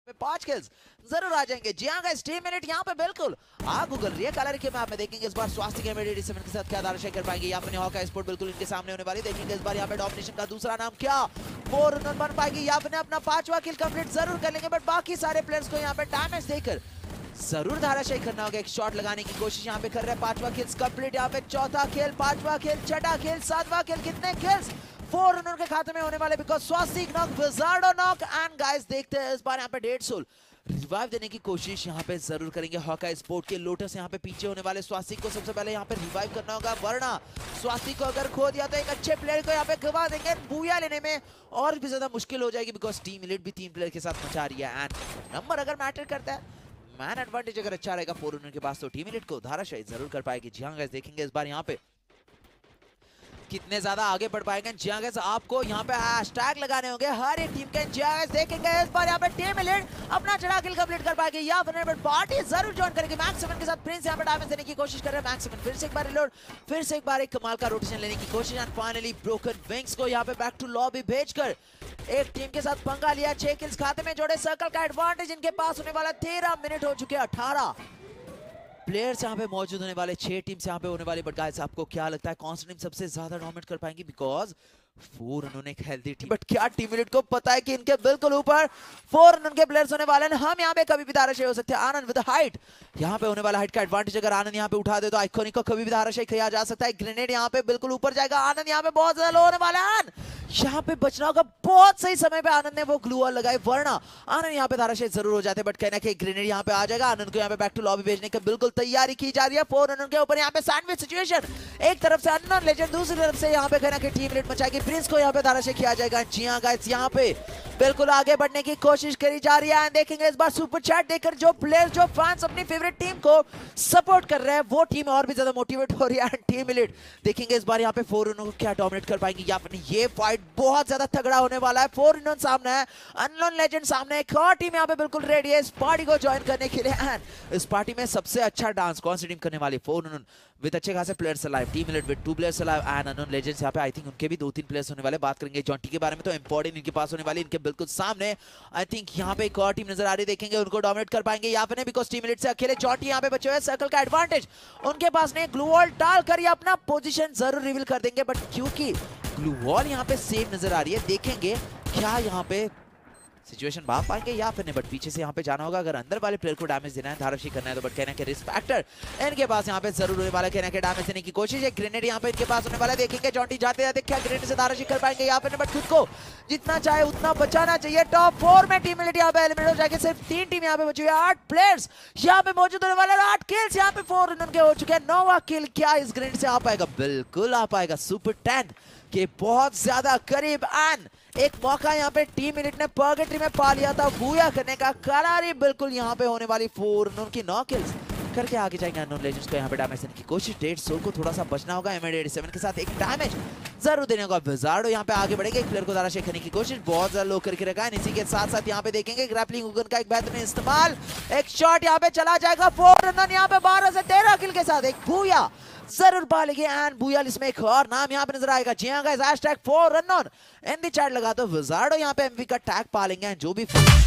5 kills जरूर आ जाएंगे। जी हाँ गाइस, टीम मिनट यहाँ पे बिल्कुल आग उगल रही है। कलर के मैप में देखेंगे इस बार स्वास्थ्य के 87 के साथ क्या दारशे कर पाएंगे। यहाँ पे हॉका स्पोर्ट बिल्कुल इनके सामने होने वाली। देखेंगे इस बार यहाँ पे डोमिनेशन का दूसरा नाम क्या 4 रन बन पाएगी। यहाँ पे अपना 5वां किल कंप्लीट जरूर कर लेंगे, बट बाकी सारे प्लेयर्स को यहाँ पे डैमेज देकर जरूर धाराशाही करना होगा। एक शॉट लगाने की कोशिश यहाँ पे कर रहे हैं। 5वां किल्स कंप्लीट। यहाँ पे 4था किल, 5वां किल, 6ठा किल, 7वां किल। कितने किल्स 4 रन उनके खाते में होने वाले, because Swastik knock, Wizardo knock and guys देखते हैं इस बार यहाँ पे 150 रिवाइव देने की कोशिश यहाँ पे जरूर करेंगे हॉका स्पोर्ट के। लोटस यहाँ पे पीछे होने वाले। स्वास्तिक को सबसे पहले यहाँ पे रिवाइव करना होगा, वरना स्वास्तिक को अगर खो दिया तो एक अच्छे प्लेयर को यहाँ पे गवा देंगे। बूया लेने में और भी ज्यादा मुश्किल हो जाएगी, बिकॉज टीम इलीट भी 3 प्लेयर के साथ मचा रही है। एंड नंबर अगर मैटर करता है, मैन एडवांटेज अगर अच्छा रहेगा 4 रन के पास, तो टीम इलीट को धाराशाही जरूर कर पाएगी। जी हाँ गाइस, देखेंगे इस बार यहाँ पे कितने ज्यादा आगे बढ़ पाएंगे। जी हाँ गाइस, आपको यहाँ पे हैशटैग लगाने होंगे हर एक टीम के। जी हाँ गाइस, देखेंगे इस बार यहाँ पे टीम इलीट अपना चढ़ा किल कंप्लीट कर पाएगी या फिर पार्टी जरूर ज्वाइन करेगी। मैक्स 7 के साथ प्रिंस यहाँ पे डैमेज देने की कोशिश कर रहे हैं। मैक्स 7 फिर से एक बार रिलोड, फिर से एक बार एक कमाल का रोटेशन लेने की कोशिश। एंड फाइनली ब्रोकन विंग्स को यहाँ पे बैक टू लॉबी भेजकर एक टीम के साथ पंगा लिया। 6 किल्स खाते में जोड़े। सर्कल का एडवांटेज इनके पास होने वाला। 13 मिनट हो चुके, 18 प्लेयर्स यहाँ पे मौजूद होने वाले। 6 टीम्स यहाँ पे होने वाली। बट गाइस, आपको क्या लगता है कौन सी टीम सबसे ज्यादा डोमिनेट कर पाएंगी? बिकॉज 4 उन्होंने एक हेल्दी टीम, बट क्या टीम इलीट को पता है कि इनके बिल्कुल ऊपर 4 रन के प्लेयर्स होने वाले हैं। हम यहाँ पे कभी भी धाराशाही हो सकते हैं। आनंद विद हाइट यहाँ पे होने वाला। हाइट का एडवांटेज अगर आनंद यहाँ पे उठा दे तो आइकॉनिक को कभी भी धाराशाही किया जा सकता है। ग्रेनेड यहाँ पे बिल्कुल ऊपर जाएगा। आनंद यहाँ पे बहुत ज्यादा लो होने वाला है। यहाँ पे बचना होगा। बहुत सही समय पे आनंद ने वो ग्लू वॉल लगाई, वरना आनंद यहाँ पे धाराशाही जरूर हो जाते। बट कहना कि ग्रेनेड यहाँ पे आ जाएगा। आनंद को यहाँ पे बैक टू लॉबी भेजने की बिल्कुल तैयारी की जा रही है। 4 रन के ऊपर यहाँ पे सैंडविच सिचुएशन। एक तरफ से अननोन लेजेंड, दूसरी तरफ से यहाँ पे कहना कि टीम इलीट मचाएगी। प्रिंस को यहाँ पे धाराशाही किया जाएगा। जी हाँ गाइस, यहाँ पे बिल्कुल आगे बढ़ने की कोशिश करी जा रही है। देखेंगे इस बार सुपर चैट देकर जो प्लेयर्स, जो फैंस अपनी फेवरेट टीम को सपोर्ट कर रहे हैं, वो टीम और भी ज्यादा मोटिवेट हो रही है। टीम इलीट देखेंगे इस बार यहाँ पे 4 रनों को क्या डोमिनेट कर पाएंगे। या फिर ये फाइट बहुत ज्यादा तगड़ा होने वाला है। 4 रन सामने है, अननोन लेजेंड सामने है। एक और टीम यहाँ पे बिल्कुल रेडी है इस पार्टी को ज्वाइन करने के लिए। एंड इस पार्टी में सबसे अच्छा डांस कौन सी टीम करने वाली? 4 रन विद अच्छे खासे players alive. Team elite with 2 players alive and unknown legends यहाँ पे आई थिंक उनके भी 2-3 प्लेयर्स होने वाले। बात करेंगे जॉन्टी के बारे में तो इंपॉर्टेंट इनके पास होने वाली। इनके बिल्कुल सामने आई थिंक यहाँ पे एक और टीम नजर आ रही। देखेंगे उनको डोमिनेट कर पाएंगे या फिर नहीं, बिकॉज टीम इलीट से अकेले जॉन्टी यहाँ पे बचे हुए। सर्कल का एडवांटेज उनके पास नहीं। ग्लू वॉल डालकर ये अपना पोजीशन जरूर रिवील कर देंगे, बट क्योंकि ग्लू वॉल यहाँ पे सेफ नजर आ रही है, देखेंगे क्या यहाँ पे सिचुएशन भाग पाएंगे या फिर नहीं। बट पीछे से यहाँ पे जाना होगा अगर अंदर वाले प्लेयर को डैमेज देना है, धाराशाही करना है तो। बट कहना के रिस्क फैक्टर इनके पास यहाँ पे जरूर होने वाला। कहना के डैमेज देने की कोशिश है। ग्रेनेड यहाँ पे इनके पास होने वाला। देखेंगे जॉन्टी जाते जाते क्या ग्रेनेड से धाराशाही कर पाएंगे या फिर नहीं। बट खुद को जितना चाहे उतना बचाना चाहिए। टॉप 4 में टीम इलीट यहाँ पे एलिमिनेट हो जाएगी। सिर्फ 3 टीम यहाँ पे बची हुई है। 8 प्लेयर्स यहाँ पे मौजूद होने वाले। 8 किल्स यहाँ पे 4 रन के हो चुके हैं। 9वां किल क्या इस ग्रेनेड से आ पाएगा? बिल्कुल आ पाएगा। सुपर 10 के बहुत ज्यादा करीब। एंड एक मौका यहाँ पे टीम इलीट ने पर्गेटरी में पा लिया था बूया करने का। करारी बिल्कुल यहाँ पे होने वाली। 4 रन की 9 किल्स करके आगे जाएंगे अननोन लेजेंड्स को यहाँ पे डैमेज देने की कोशिश। 150 को थोड़ा सा बचना होगा। M87 के साथ एक डैमेज जरूर देने होगा। विजार्डो यहाँ पे आगे बढ़ेंगे, एक प्लेयर को धाराशाही करने की कोशिश बहुत ज्यादा लो करके रखा है। इसी के साथ साथ यहाँ पे देखेंगे ग्रैपलिंग हुकन का एक बेहतरीन इस्तेमाल। एक शॉट यहाँ पे चला जाएगा। 4 रन यहाँ पे 12 से 13 किल के साथ एक बूया जरूर पालेंगे। एंड बूया इसमें एक और नाम यहाँ पे नजर आएगा। जी हाँ guys, #4 run in the chat लगा दो। विजार्डो यहाँ पे एमवी का टैग पालेंगे। जो भी